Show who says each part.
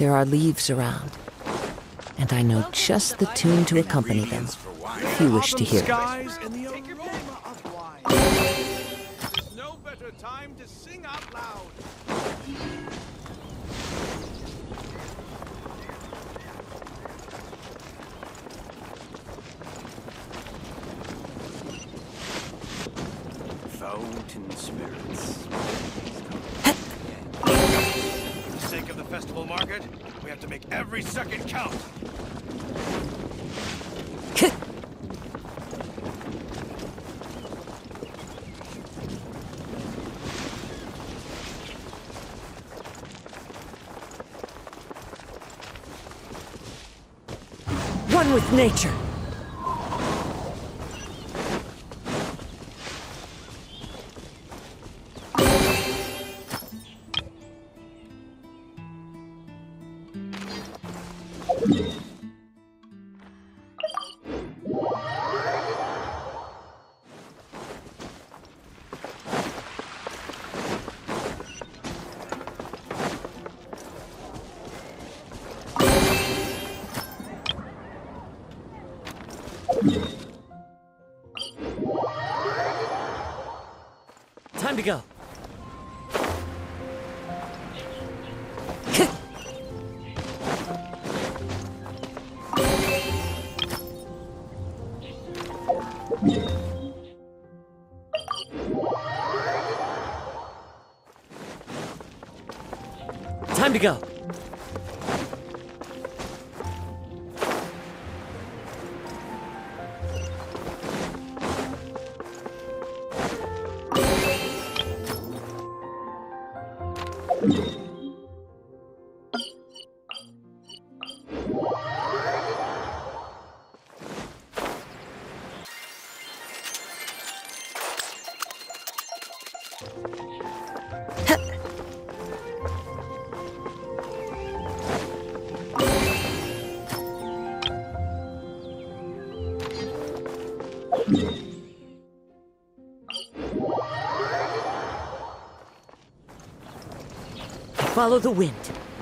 Speaker 1: There are leaves around, and I know just the tune to accompany them, if you wish to hear it.
Speaker 2: Skies and the aroma of wine.
Speaker 3: No better time to sing out loud.
Speaker 2: Fountain spirits.
Speaker 3: For the sake of the festival market, we have to make every second count.
Speaker 1: One with nature. Time to go. Time to go. Follow the wind.